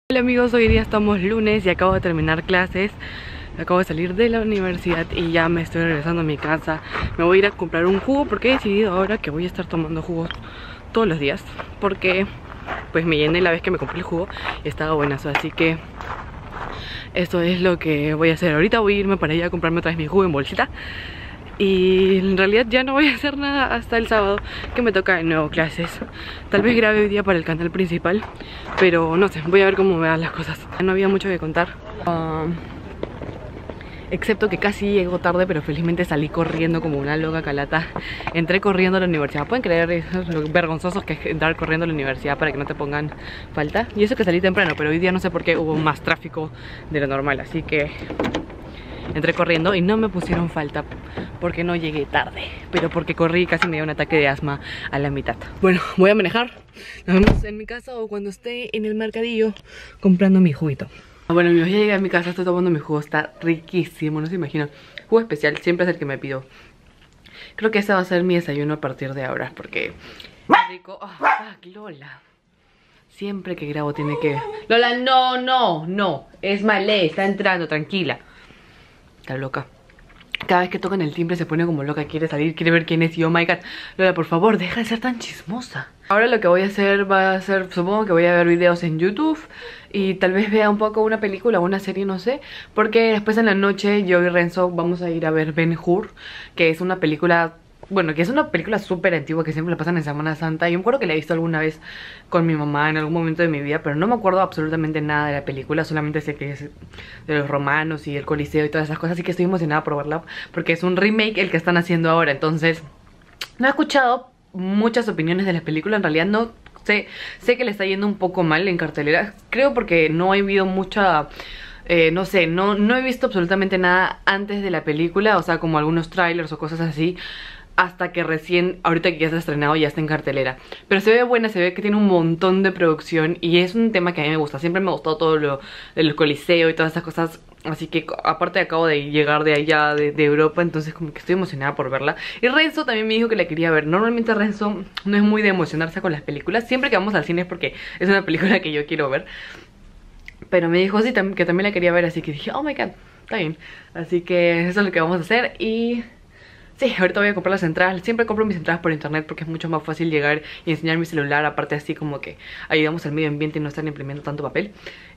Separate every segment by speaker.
Speaker 1: Hola amigos, hoy día estamos lunes y acabo de terminar clases. Acabo de salir de la universidad y ya me estoy regresando a mi casa. Me voy a ir a comprar un jugo porque he decidido ahora que voy a estar tomando jugos todos los días, porque pues me llené la vez que me compré el jugo y estaba buenazo, así que eso es lo que voy a hacer. Ahorita voy a irme para allá a comprarme otra vez mi jugo en bolsita. Y en realidad ya no voy a hacer nada hasta el sábado, que me toca de nuevo clases. Tal vez grabe hoy día para el canal principal, pero no sé, voy a ver cómo me van las cosas. No había mucho que contar, excepto que casi llego tarde, pero felizmente salí corriendo como una loca calata. Entré corriendo a la universidad. ¿Pueden creer lo vergonzosos que es entrar corriendo a la universidad para que no te pongan falta? Y eso que salí temprano, pero hoy día no sé por qué hubo más tráfico de lo normal, así que entré corriendo y no me pusieron falta porque no llegué tarde, pero porque corrí y casi me dio un ataque de asma a la mitad. Bueno, voy a manejar. Nos vemos en mi casa o cuando esté en el mercadillo comprando mi juguito. Bueno amigos, ya llegué a mi casa, estoy tomando mi jugo, está riquísimo, no se imaginan. Jugo especial, siempre es el que me pido. Creo que ese va a ser mi desayuno a partir de ahora, porque es rico. Oh, fuck, Lola. Siempre que grabo tiene que... Lola, no, es Malé, está entrando, tranquila. Está loca. Cada vez que tocan el timbre se pone como loca, quiere salir, quiere ver quién es y oh my god. Lola, por favor, deja de ser tan chismosa. Ahora lo que voy a hacer va a ser, supongo que voy a ver videos en YouTube y tal vez vea un poco una película o una serie, no sé, porque después en la noche yo y Renzo vamos a ir a ver Ben-Hur, que es una película... Bueno, que es una película súper antigua que siempre la pasan en Semana Santa. Yo me acuerdo que la he visto alguna vez con mi mamá en algún momento de mi vida, pero no me acuerdo absolutamente nada de la película. Solamente sé que es de los romanos y el Coliseo y todas esas cosas. Así que estoy emocionada por verla porque es un remake el que están haciendo ahora. Entonces, no he escuchado muchas opiniones de la película. En realidad no sé que le está yendo un poco mal en cartelera. Creo porque no he habido mucha... no sé, no he visto absolutamente nada antes de la película. O sea, como algunos trailers o cosas así, hasta que recién, ahorita que ya se ha estrenado, ya está en cartelera. Pero se ve buena, se ve que tiene un montón de producción y es un tema que a mí me gusta. Siempre me gustó todo lo del Coliseo y todas esas cosas. Así que aparte acabo de llegar de allá, de Europa, entonces como que estoy emocionada por verla. Y Renzo también me dijo que la quería ver. Normalmente Renzo no es muy de emocionarse con las películas. Siempre que vamos al cine es porque es una película que yo quiero ver. Pero me dijo sí, que también la quería ver, así que dije, oh my god, está bien. Así que eso es lo que vamos a hacer y... sí, ahorita voy a comprar las entradas. Siempre compro mis entradas por internet porque es mucho más fácil llegar y enseñar mi celular. Aparte así como que ayudamos al medio ambiente y no están imprimiendo tanto papel.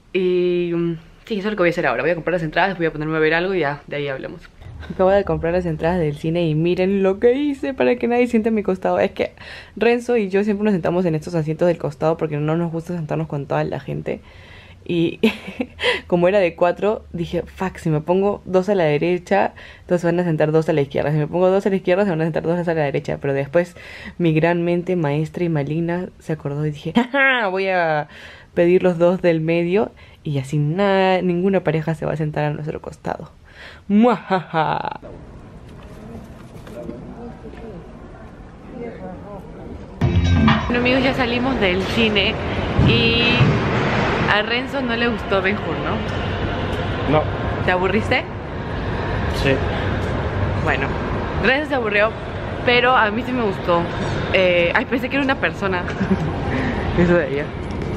Speaker 1: Y sí, eso es lo que voy a hacer ahora. Voy a comprar las entradas, voy a ponerme a ver algo y ya de ahí hablamos. Acabo de comprar las entradas del cine y miren lo que hice para que nadie siente a mi costado. Es que Renzo y yo siempre nos sentamos en estos asientos del costado porque no nos gusta sentarnos con toda la gente. Y como era de 4, dije, fuck, si me pongo 2 a la derecha, entonces van a sentar 2 a la izquierda. Si me pongo 2 a la izquierda, se van a sentar 2 a la derecha. Pero después mi gran mente maestra y maligna se acordó y dije, ¡ja! Voy a pedir los 2 del medio y así nada, ninguna pareja se va a sentar a nuestro costado. ¡Muajaja! Bueno amigos, ya salimos del cine y... a Renzo no le gustó Ben-Hur, ¿no?
Speaker 2: No.
Speaker 1: ¿Te aburriste?
Speaker 2: Sí.
Speaker 1: Bueno, Renzo se aburrió, pero a mí sí me gustó. Ay, pensé que era una persona. Eso de ella.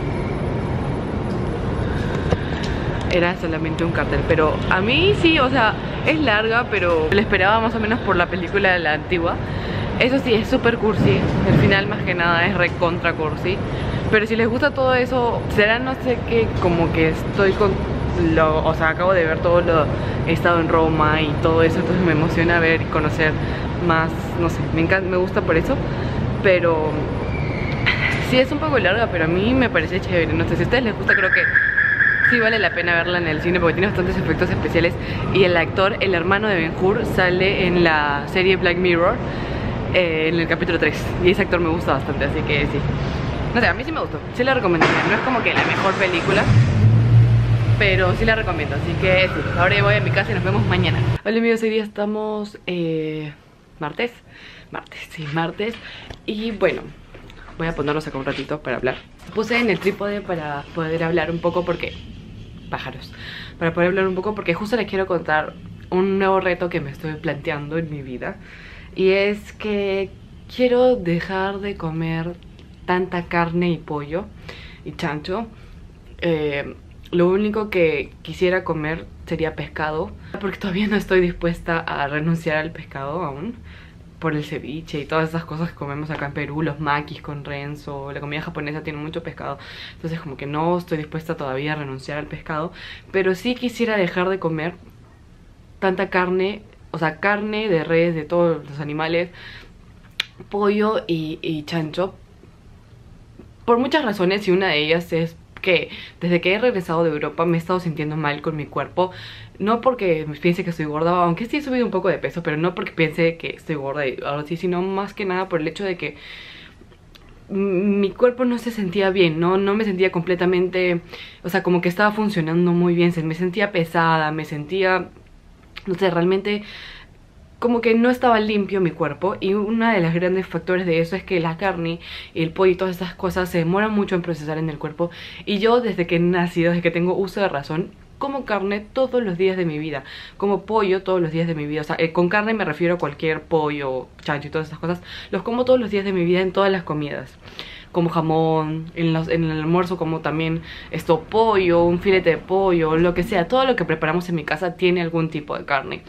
Speaker 1: Era solamente un cartel, pero a mí sí, o sea, es larga, pero la esperaba más o menos por la película de la antigua. Eso sí, es súper cursi. El final más que nada es recontra cursi. Pero si les gusta todo eso, será no sé qué, como que estoy con lo... o sea, acabo de ver todo lo... he estado en Roma y todo eso, entonces me emociona ver y conocer más, no sé, me encanta, me gusta por eso. Pero sí es un poco larga, pero a mí me parece chévere. No sé, si a ustedes les gusta, creo que sí vale la pena verla en el cine porque tiene bastantes efectos especiales. Y el actor, el hermano de Ben-Hur, sale en la serie Black Mirror, en el capítulo 3. Y ese actor me gusta bastante, así que sí. No sé, a mí sí me gustó, sí la recomendaría. No es como que la mejor película, pero sí la recomiendo. Así que sí, ahora ya voy a mi casa y nos vemos mañana. Hola amigos, hoy día estamos martes. Martes. Y bueno, voy a ponernos acá un ratito para hablar. Puse en el trípode para poder hablar un poco porque... pájaros. Para poder hablar un poco porque justo les quiero contar un nuevo reto que me estoy planteando en mi vida. Y es que quiero dejar de comer tanta carne y pollo y chancho Lo único que quisiera comer sería pescado, porque todavía no estoy dispuesta a renunciar al pescado aún, por el ceviche y todas esas cosas que comemos acá en Perú, los makis con renzo, la comida japonesa tiene mucho pescado, entonces como que no estoy dispuesta todavía a renunciar al pescado, pero sí quisiera dejar de comer tanta carne, o sea, carne de res, de todos los animales, pollo y chancho, por muchas razones, y una de ellas es que desde que he regresado de Europa me he estado sintiendo mal con mi cuerpo. No porque piense que estoy gorda, aunque sí he subido un poco de peso, pero no porque piense que estoy gorda y algo así, sino más que nada por el hecho de que mi cuerpo no se sentía bien, no me sentía completamente, o sea, como que estaba funcionando muy bien, me sentía pesada, me sentía, no sé, realmente como que no estaba limpio mi cuerpo. Y uno de los grandes factores de eso es que la carne, el pollo y todas estas cosas se demoran mucho en procesar en el cuerpo. Y yo desde que he nacido, desde que tengo uso de razón, como carne todos los días de mi vida, como pollo todos los días de mi vida. O sea, con carne me refiero a cualquier pollo, chancho y todas esas cosas. Los como todos los días de mi vida en todas las comidas, como jamón, en el almuerzo como también pollo, un filete de pollo, lo que sea. Todo lo que preparamos en mi casa tiene algún tipo de carne.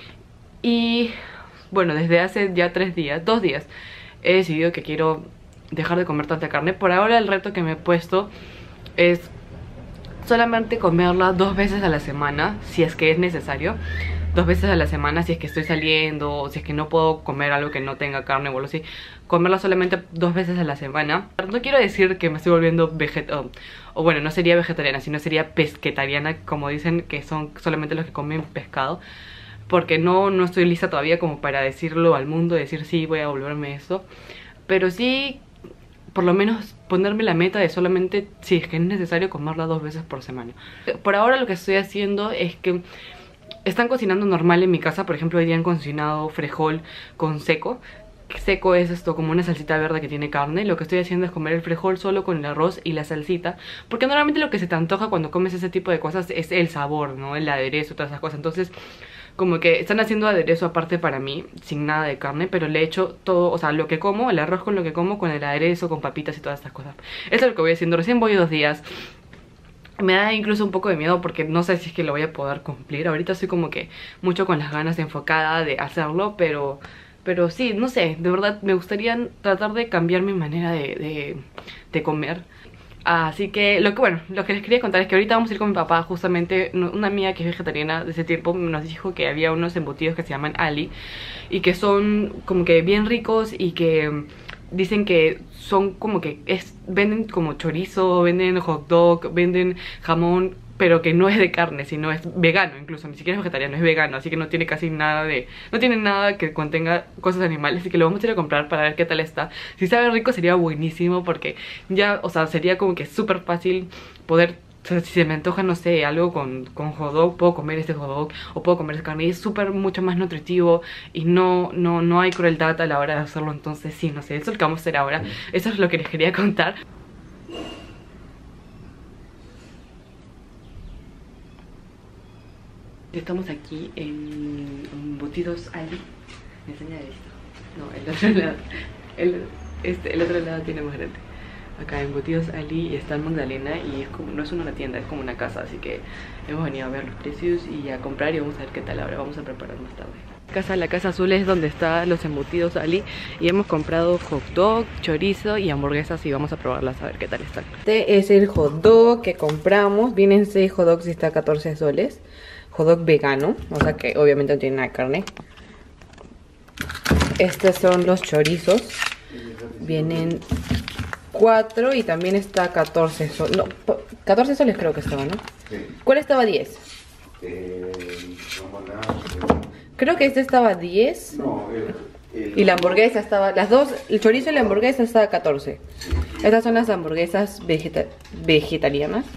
Speaker 1: Y bueno, desde hace ya 2 días he decidido que quiero dejar de comer tanta carne. Por ahora el reto que me he puesto es solamente comerla 2 veces a la semana, si es que es necesario. 2 veces a la semana si es que estoy saliendo, o si es que no puedo comer algo que no tenga carne o algo así. Comerla solamente 2 veces a la semana. No quiero decir que me estoy volviendo vegetariana, o bueno, no sería vegetariana, sino sería pesquetariana, como dicen que son solamente los que comen pescado. Porque no estoy lista todavía como para decirlo al mundo, decir sí, voy a volverme eso. Pero sí, por lo menos ponerme la meta de solamente, si es que es necesario, comerla 2 veces por semana. Por ahora lo que estoy haciendo es que están cocinando normal en mi casa. Por ejemplo, hoy día han cocinado frijol con seco. Seco es esto, como una salsita verde que tiene carne. Lo que estoy haciendo es comer el frijol solo con el arroz y la salsita, porque normalmente lo que se te antoja cuando comes ese tipo de cosas es el sabor, ¿no? El aderezo, todas esas cosas. Entonces como que están haciendo aderezo aparte para mí, sin nada de carne, pero le he hecho todo, o sea, lo que como, el arroz con lo que como, con el aderezo, con papitas y todas estas cosas. Eso es lo que voy haciendo. Recién voy 2 días. Me da incluso un poco de miedo porque no sé si es que lo voy a poder cumplir. Ahorita estoy como que mucho con las ganas enfocada de hacerlo, pero sí, no sé, de verdad me gustaría tratar de cambiar mi manera de comer. Así que lo que les quería contar es que ahorita vamos a ir con mi papá. Justamente una amiga que es vegetariana de ese tiempo nos dijo que había unos embutidos que se llaman Ali y que son como que bien ricos, y que dicen que son como que venden como chorizo, venden hot dog, venden jamón, pero que no es de carne, sino es vegano. Incluso ni siquiera es vegetariano, es vegano, así que no tiene casi nada no tiene nada que contenga cosas animales. Así que lo vamos a ir a comprar para ver qué tal está. Si sabe rico sería buenísimo, porque ya, o sea, sería como que súper fácil poder, o sea, si se me antoja, no sé, algo con hot dog, puedo comer este hot dog o puedo comer esa carne, y es súper mucho más nutritivo y no hay crueldad a la hora de hacerlo. Entonces sí, no sé, eso es lo que vamos a hacer ahora. Eso es lo que les quería contar. Estamos aquí en Embutidos Ali. Me enseña esto. No, el otro lado. El otro lado tiene más grande. Acá en Embutidos Ali y está en Magdalena, y es como, no es una tienda, es como una casa. Así que hemos venido a ver los precios y a comprar, y vamos a ver qué tal ahora. Vamos a preparar más tarde. La casa azul es donde están los Embutidos Ali, y hemos comprado hot dog, chorizo y hamburguesas, y vamos a probarlas a ver qué tal están. Este es el hot dog que compramos. Vienen 6 hot dogs y está a 14 soles. Hot dog vegano, o sea que obviamente no tiene nada de carne. Estos son los chorizos. Vienen 4 y también está 14 soles. No, 14 soles creo que estaba, ¿no? Sí. ¿Cuál estaba 10? Creo que este estaba 10. No, y la hamburguesa estaba, las dos, el chorizo y la hamburguesa estaba 14. Sí. Estas son las hamburguesas vegetarianas.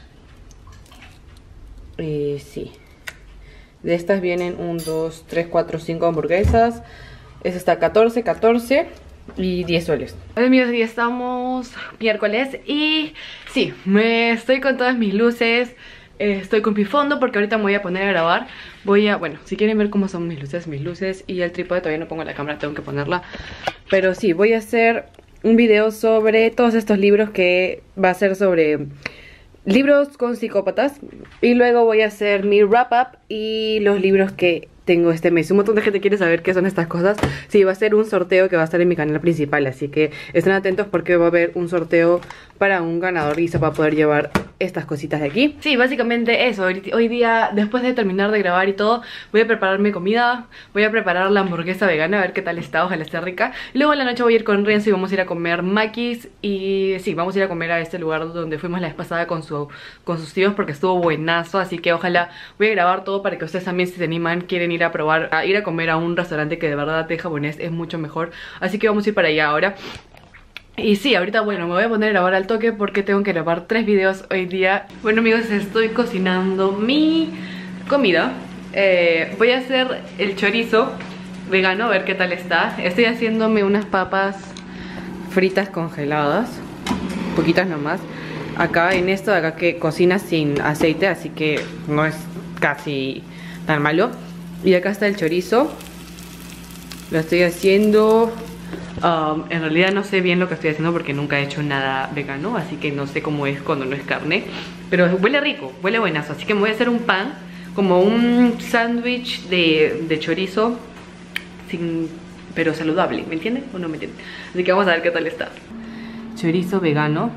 Speaker 1: Sí. De estas vienen 1, 2, 3, 4, 5 hamburguesas. Esta está 14 y 10 soles. Hola amigos, ya estamos miércoles y sí, estoy con todas mis luces. Estoy con mi fondo porque ahorita me voy a poner a grabar. Bueno, si quieren ver cómo son mis luces y el trípode, todavía no pongo la cámara, tengo que ponerla. Pero sí, voy a hacer un video sobre todos estos libros, que va a ser sobre libros con psicópatas. Y luego voy a hacer mi wrap up y los libros que tengo este mes. Un montón de gente quiere saber qué son estas cosas. Sí, va a ser un sorteo que va a estar en mi canal principal, así que estén atentos porque va a haber un sorteo para un ganador y se va a poder llevar estas cositas de aquí. Sí, básicamente eso. Hoy día, después de terminar de grabar y todo, voy a prepararme comida. Voy a preparar la hamburguesa vegana, a ver qué tal está, ojalá esté rica. Luego en la noche voy a ir con Renzo y vamos a ir a comer maquis. Y sí, vamos a ir a comer a este lugar donde fuimos la vez pasada con sus tíos, porque estuvo buenazo. Así que ojalá voy a grabar todo para que ustedes también, si se animan, quieren ir a probar, a ir a comer a un restaurante que de verdad de japonés es mucho mejor. Así que vamos a ir para allá ahora. Y sí, ahorita bueno, me voy a poner a grabar al toque porque tengo que grabar 3 videos hoy día. Bueno amigos, estoy cocinando mi comida. Voy a hacer el chorizo vegano, a ver qué tal está. Estoy haciéndome unas papas fritas congeladas, poquitas nomás. Acá en esto de acá que cocina sin aceite, así que no es casi tan malo. Y acá está el chorizo. Lo estoy haciendo... en realidad no sé bien lo que estoy haciendo porque nunca he hecho nada vegano, así que no sé cómo es cuando no es carne. Pero huele rico, huele buenazo. Así que me voy a hacer un pan, como un sándwich de chorizo, pero saludable, ¿me entienden? ¿O no me entienden? Así que vamos a ver qué tal está. Chorizo vegano.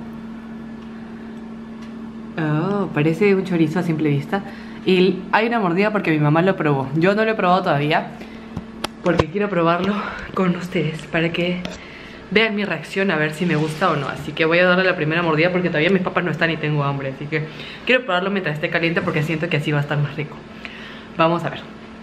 Speaker 1: Oh, parece un chorizo a simple vista. Y hay una mordida porque mi mamá lo probó. Yo no lo he probado todavía, porque quiero probarlo con ustedes para que vean mi reacción, a ver si me gusta o no. Así que voy a darle la primera mordida porque todavía mis papas no están y tengo hambre. Así que quiero probarlo mientras esté caliente porque siento que así va a estar más rico. Vamos a ver.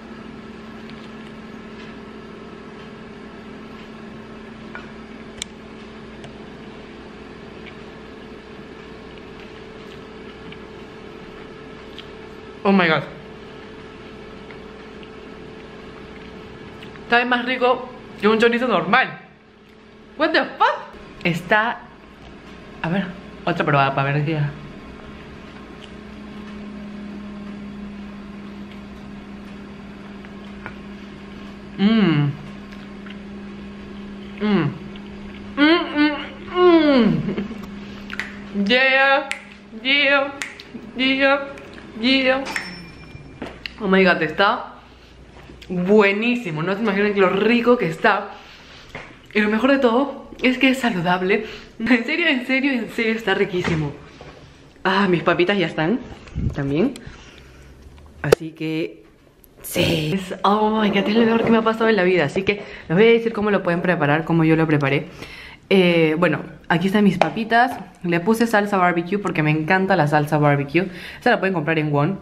Speaker 1: Oh my god. Sabe más rico que un chorizo normal. What the fuck? Está... A ver, otra probada para ver ya. Yeah, yeah, yeah, yeah. Oh my god, está buenísimo. No se imaginan lo rico que está. Y lo mejor de todo es que es saludable. En serio, en serio, en serio está riquísimo. Ah, mis papitas ya están también. Así que sí, oh my god, es lo mejor que me ha pasado en la vida. Así que les voy a decir cómo lo pueden preparar, cómo yo lo preparé. Bueno, aquí están mis papitas. Le puse salsa barbecue porque me encanta la salsa barbecue. Esta la pueden comprar en Won.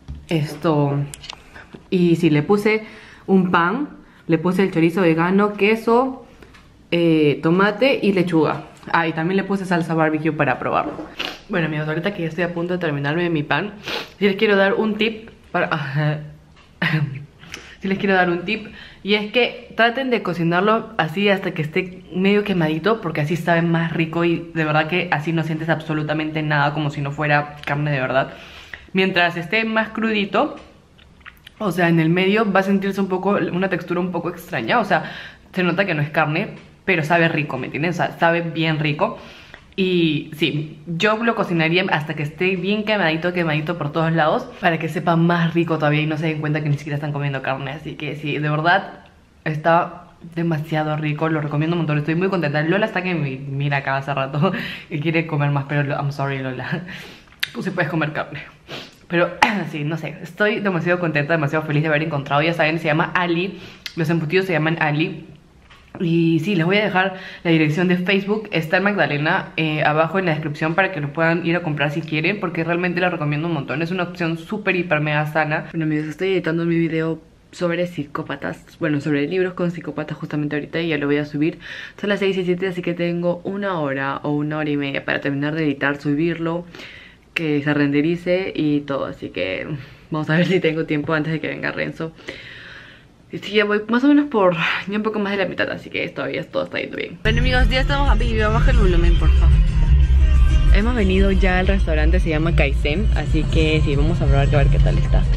Speaker 1: Y sí, le puse un pan, le puse el chorizo vegano, queso, tomate y lechuga. Ah, y también le puse salsa barbecue para probarlo. Bueno amigos, ahorita que ya estoy a punto de terminarme mi pan, si les quiero dar un tip para... si les quiero dar un tip, y es que traten de cocinarlo así hasta que esté medio quemadito, porque así sabe más rico y de verdad que así no sientes absolutamente nada, como si no fuera carne de verdad. Mientras esté más crudito, o sea, en el medio va a sentirse un poco, una textura un poco extraña. O sea, se nota que no es carne, pero sabe rico, ¿me entiendes? O sea, sabe bien rico. Y sí, yo lo cocinaría hasta que esté bien quemadito, quemadito por todos lados, para que sepa más rico todavía y no se den cuenta que ni siquiera están comiendo carne. Así que sí, de verdad está demasiado rico, lo recomiendo un montón. Estoy muy contenta. Lola está que me mira acá hace rato y quiere comer más, pero I'm sorry Lola, tú sí puedes comer carne. Pero sí, no sé, estoy demasiado contenta, demasiado feliz de haber encontrado. Ya saben, se llama Ali, los embutidos se llaman Ali. Y sí, les voy a dejar la dirección de Facebook, está en Magdalena, abajo en la descripción, para que lo puedan ir a comprar si quieren, porque realmente la recomiendo un montón. Es una opción súper, hiper, mega sana. Bueno amigos, estoy editando mi video sobre psicópatas, bueno, sobre libros con psicópatas justamente ahorita, y ya lo voy a subir. Son las 6:07, así que tengo 1 hora o 1 hora y media para terminar de editar, subirlo, que se renderice y todo. Así que vamos a ver si tengo tiempo antes de que venga Renzo. Y sí, ya voy más o menos por ya un poco más de la mitad, así que todavía todo está yendo bien. Bueno amigos, ya estamos aquí, baja el volumen por favor. Hemos venido ya al restaurante, se llama Kaizen, así que sí, vamos a probar a ver qué tal está.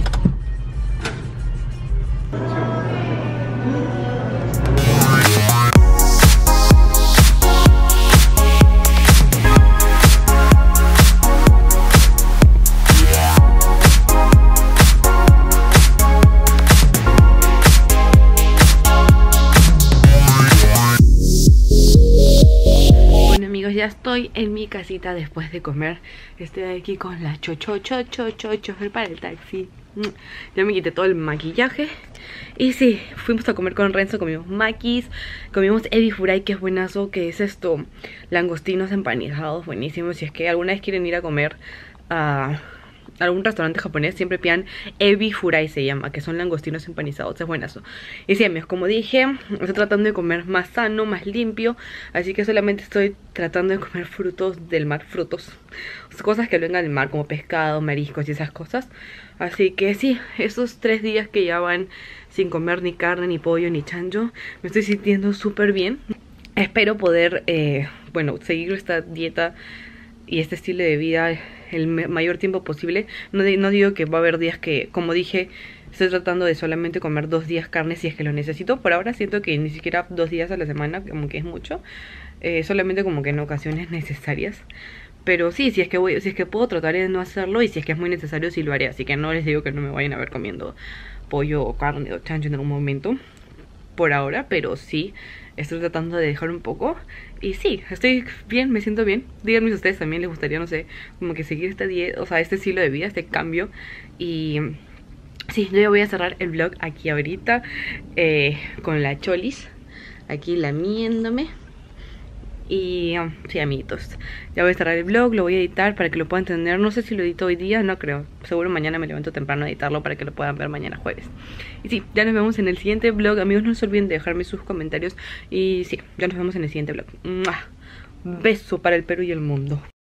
Speaker 1: estoy en mi casita después de comer. Estoy aquí con la chofer para el taxi. Ya me quité todo el maquillaje. Y sí, fuimos a comer con Renzo, comimos maquis, comimos ebi furai, que es buenazo, que es esto, langostinos empanizados, buenísimos. Si es que alguna vez quieren ir a comer a algún restaurante japonés, siempre pidan ebi furai, se llama, que son langostinos empanizados, es buenazo. Y sí, amigos, como dije, estoy tratando de comer más sano, más limpio, así que solamente estoy tratando de comer frutos del mar, cosas que vengan del mar, como pescado, mariscos y esas cosas. Así que sí, esos 3 días que ya van sin comer ni carne, ni pollo, ni chancho, me estoy sintiendo súper bien. Espero poder, bueno, seguir esta dieta y este estilo de vida el mayor tiempo posible. No digo que va a haber días que, como dije, estoy tratando de solamente comer 2 días carne si es que lo necesito. Por ahora siento que ni siquiera 2 días a la semana, como que es mucho. Solamente como que en ocasiones necesarias. Pero sí, si es que puedo, trataré de no hacerlo. Y si es que es muy necesario, sí lo haré. Así que no les digo que no me vayan a ver comiendo pollo o carne o chancho en algún momento por ahora, pero sí estoy tratando de dejar un poco. Y sí, estoy bien, me siento bien. Díganme si a ustedes también les gustaría, no sé, como que seguir esta dieta, o sea, este estilo de vida, este cambio. Y sí, yo ya voy a cerrar el vlog aquí ahorita, con la Cholis aquí lamiéndome. Y sí, amiguitos, ya voy a cerrar el vlog, lo voy a editar para que lo puedan tener. No sé si lo edito hoy día, no creo. Seguro mañana me levanto temprano a editarlo para que lo puedan ver mañana jueves. Y sí, ya nos vemos en el siguiente vlog. Amigos, no se olviden de dejarme sus comentarios. Y sí, ya nos vemos en el siguiente vlog. ¡Mua! Beso para el Perú y el mundo.